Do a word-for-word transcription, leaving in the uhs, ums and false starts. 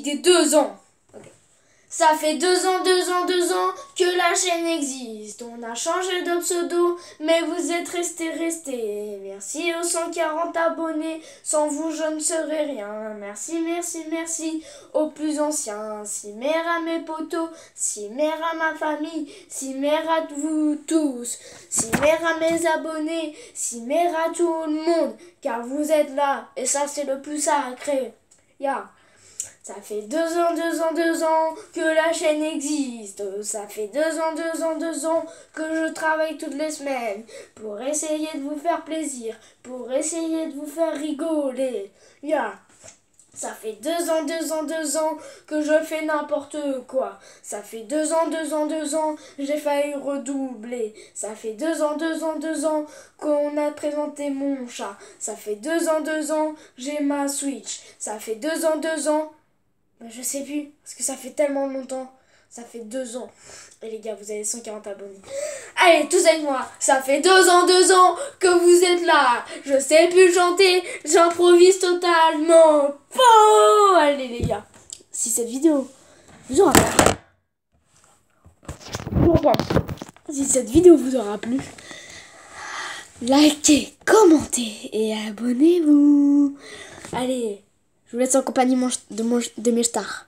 des deux ans. Okay. Ça fait deux ans, deux ans, deux ans que la chaîne existe. On a changé de pseudo, mais vous êtes restés, restés. Merci aux cent quarante abonnés, sans vous je ne serais rien. Merci, merci, merci aux plus anciens. Si mère à mes potos, si mère à ma famille, si mère à vous tous, si mère à mes abonnés, si mère à tout le monde, car vous êtes là, et ça c'est le plus sacré. Yeah. Ça fait deux ans, deux ans, deux ans que la chaîne existe. Ça fait deux ans, deux ans, deux ans que je travaille toutes les semaines pour essayer de vous faire plaisir, pour essayer de vous faire rigoler. Yeah. Ça fait deux ans, deux ans, deux ans que je fais n'importe quoi. Ça fait deux ans, deux ans, deux ans, j'ai failli redoubler. Ça fait deux ans, deux ans, deux ans qu'on a présenté mon chat. Ça fait deux ans, deux ans, j'ai ma Switch. Ça fait deux ans, deux ans, ben je sais plus, parce que ça fait tellement longtemps. Ça fait deux ans. Et les gars, vous avez cent quarante abonnés. Allez, tous avec moi. Ça fait deux ans, deux ans que vous êtes là. Je sais plus chanter. J'improvise totalement. Oh, allez les gars. Si cette vidéo vous aura plu. Si cette vidéo vous aura plu, likez, commentez et abonnez-vous. Allez, je vous laisse en compagnie de, mon, de mes stars.